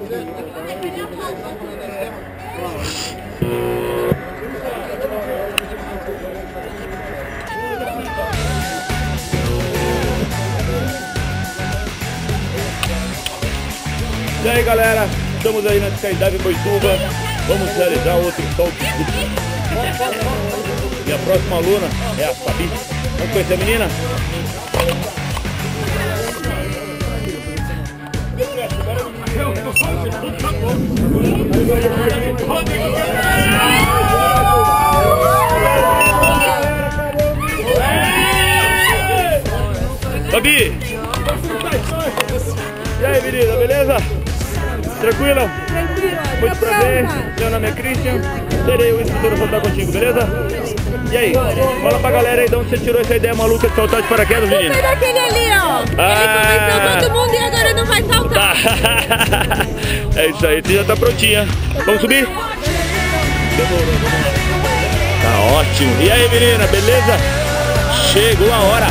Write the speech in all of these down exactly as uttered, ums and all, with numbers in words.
E aí galera, estamos aí na Skydive Boituva. Vamos realizar outro salto. E a próxima aluna é a Fabi. Vamos conhecer a menina? Fabi! E aí menina, beleza? Tranquila? Tranquila. Muito prazer, meu nome é Christian, serei o instrutor a soltar contigo, beleza? E aí, fala pra galera aí de onde você tirou essa ideia maluca de saltar de paraquedas, menina? Foi daquele ali, ó. Ah. Ele convenceu todo mundo e agora não vai saltar. Tá. É isso aí, você já tá prontinha. Vamos subir? Demorou, vamos lá. Tá ótimo. E aí, menina, beleza? Chegou a hora.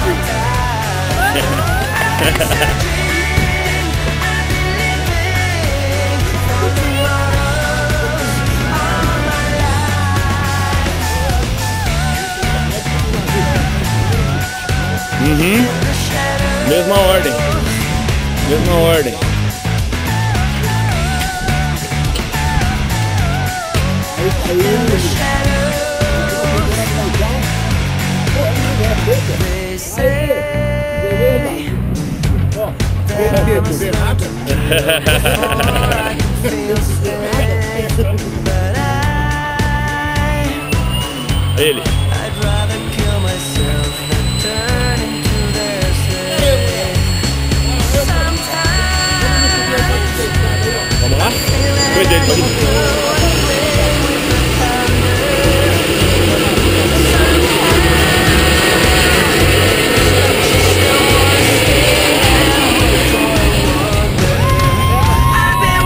Uhum. Mesma ordem. Mesma ordem. Ele. Vamos lá? Foi dele, vamos. I've been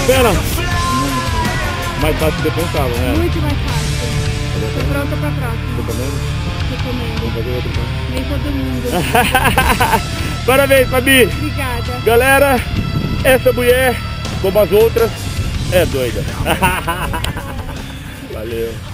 a pena? Mais fácil do que eu pensava, né? Muito mais fácil. Tô pronta pra próxima. Tô comendo? Tô comendo. Vamos fazer outro então. Nem todo mundo. Parabéns, Fabi. Obrigada. Galera, essa mulher, como as outras, é doida. Valeu.